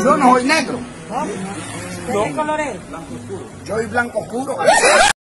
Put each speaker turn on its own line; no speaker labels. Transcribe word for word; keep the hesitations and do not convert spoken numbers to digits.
Yo no soy negro.
¿De qué color es?
Yo soy blanco oscuro.